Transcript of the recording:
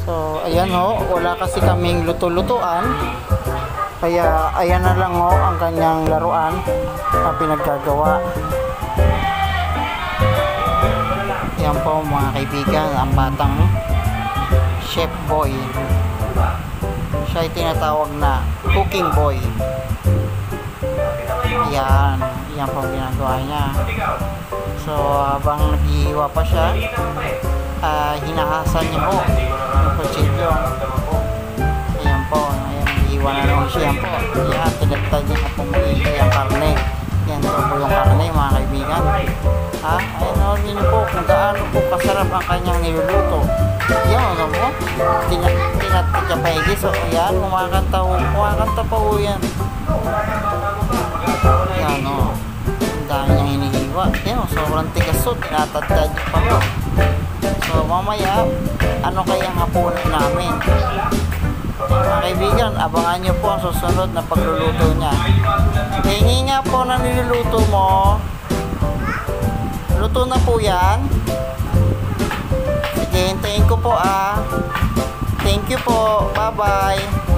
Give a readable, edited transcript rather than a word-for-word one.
So, ayan ho, wala kasi kaming luto-lutuan. Kaya, ayan na lang ho ang kanyang laruan na pinaggagawa. Yan po mga kaibigan, ang batang chef boy. Siya ay tinatawag na cooking boy. Yan, yan po ginagawa niya. So, habang naghihiwa pa siya, hinahasan niya po yung kutsilyo. Ayan po, ayan, naghihiwa na naman siya po. Yan, tinagtad niya na po magiging ang karne. Yan po yung karne mga kaibigan. Ha? Ayan, nalagyan niyo po kung gaano po kasarap ang kanyang niluluto. Yan, ano mo? Tinatadya pa higis. So, yan, kumakanta pa po yan. Yan, o. Ang dami niyang hinihiwa. Yan, o, sobrang tigas o. Tinatadya pa po. So, mamaya, ano kayang hapunan namin? Mga kaibigan, abangan nyo po ang susunod na pagluluto niya. Hingi nga po na niluluto mo. Luto na po yan. Sige, hintayin ko po ah. Thank you po. Bye-bye.